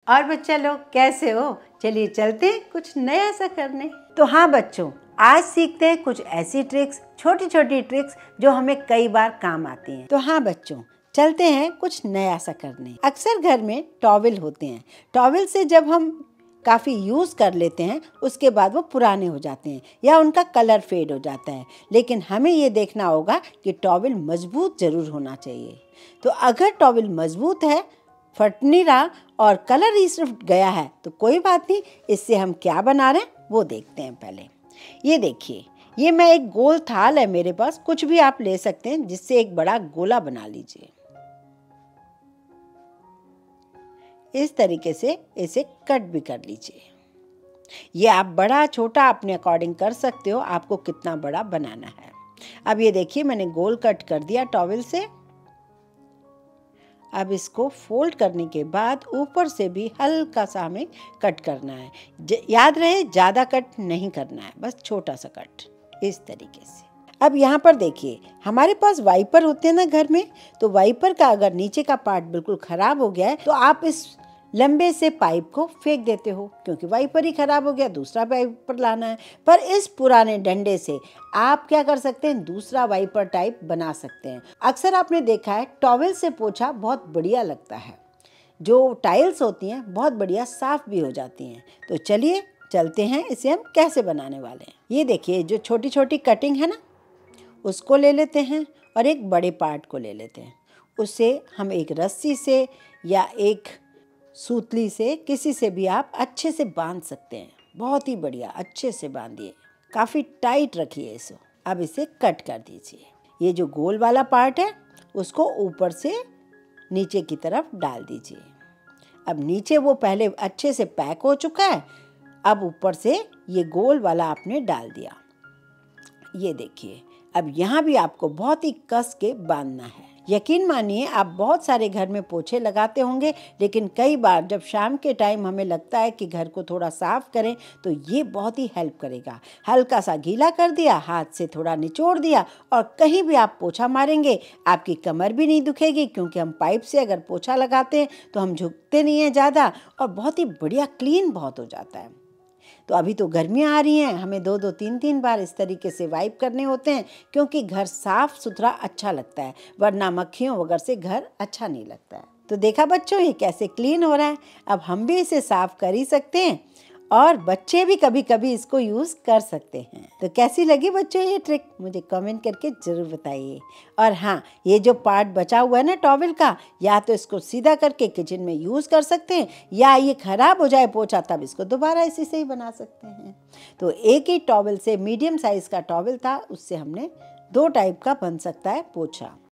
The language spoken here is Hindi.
और बच्चा लोग कैसे हो? चलिए चलते हैं कुछ नया सा करने। तो हाँ बच्चों, आज सीखते हैं कुछ ऐसी ट्रिक्स, छोटी छोटी ट्रिक्स जो हमें कई बार काम आती हैं। तो हाँ बच्चों, चलते हैं कुछ नया सा करने। अक्सर घर में टॉवल होते हैं। टॉवल से जब हम काफ़ी यूज़ कर लेते हैं उसके बाद वो पुराने हो जाते हैं या उनका कलर फेड हो जाता है। लेकिन हमें ये देखना होगा कि टॉवल मजबूत ज़रूर होना चाहिए। तो अगर टॉवल मजबूत है, फट नहीं रहा और कलर ही सिर्फ गया है तो कोई बात नहीं। इससे हम क्या बना रहे हैं वो देखते हैं। पहले ये देखिए, ये मैं एक गोल थाल है मेरे पास, कुछ भी आप ले सकते हैं जिससे एक बड़ा गोला बना लीजिए। इस तरीके से इसे कट भी कर लीजिए। ये आप बड़ा छोटा अपने अकॉर्डिंग कर सकते हो, आपको कितना बड़ा बनाना है। अब ये देखिए, मैंने गोल कट कर दिया टॉवल से। अब इसको फोल्ड करने के बाद ऊपर से भी हल्का सा हमें कट करना है। याद रहे, ज़्यादा कट नहीं करना है, बस छोटा सा कट इस तरीके से। अब यहाँ पर देखिए, हमारे पास वाइपर होते हैं ना घर में, तो वाइपर का अगर नीचे का पार्ट बिल्कुल ख़राब हो गया है तो आप इस लंबे से पाइप को फेंक देते हो, क्योंकि वाइपर ही ख़राब हो गया, दूसरा वाइपर लाना है। पर इस पुराने डंडे से आप क्या कर सकते हैं, दूसरा वाइपर टाइप बना सकते हैं। अक्सर आपने देखा है टॉवल से पोछा बहुत बढ़िया लगता है। जो टाइल्स होती हैं बहुत बढ़िया साफ़ भी हो जाती हैं। तो चलिए चलते हैं, इसे हम कैसे बनाने वाले हैं। ये देखिए, जो छोटी छोटी कटिंग है ना, उसको ले लेते हैं और एक बड़े पार्ट को ले लेते हैं। उसे हम एक रस्सी से या एक सूतली से, किसी से भी आप अच्छे से बांध सकते हैं। बहुत ही बढ़िया अच्छे से बांधिए, काफ़ी टाइट रखिए इसे। अब इसे कट कर दीजिए। ये जो गोल वाला पार्ट है उसको ऊपर से नीचे की तरफ डाल दीजिए। अब नीचे वो पहले अच्छे से पैक हो चुका है, अब ऊपर से ये गोल वाला आपने डाल दिया। ये देखिए, अब यहाँ भी आपको बहुत ही कस के बांधना है। यकीन मानिए, आप बहुत सारे घर में पोछे लगाते होंगे, लेकिन कई बार जब शाम के टाइम हमें लगता है कि घर को थोड़ा साफ करें तो ये बहुत ही हेल्प करेगा। हल्का सा गीला कर दिया, हाथ से थोड़ा निचोड़ दिया और कहीं भी आप पोछा मारेंगे आपकी कमर भी नहीं दुखेगी, क्योंकि हम पाइप से अगर पोछा लगाते हैं तो हम झुकते नहीं हैं ज़्यादा और बहुत ही बढ़िया क्लीन बहुत हो जाता है। तो अभी तो गर्मियाँ आ रही हैं, हमें 2-2 3-3 बार इस तरीके से वाइप करने होते हैं, क्योंकि घर साफ सुथरा अच्छा लगता है, वरना मक्खियों वगैरह से घर अच्छा नहीं लगता है। तो देखा बच्चों, ये कैसे क्लीन हो रहा है। अब हम भी इसे साफ कर ही सकते हैं और बच्चे भी कभी कभी इसको यूज़ कर सकते हैं। तो कैसी लगी बच्चों ये ट्रिक, मुझे कमेंट करके ज़रूर बताइए। और हाँ, ये जो पार्ट बचा हुआ है ना टॉवल का, या तो इसको सीधा करके किचन में यूज़ कर सकते हैं, या ये ख़राब हो जाए पोछा तब इसको दोबारा इसी से ही बना सकते हैं। तो एक ही टॉवल से, मीडियम साइज़ का टॉवल था, उससे हमने 2 टाइप का बन सकता है पोछा।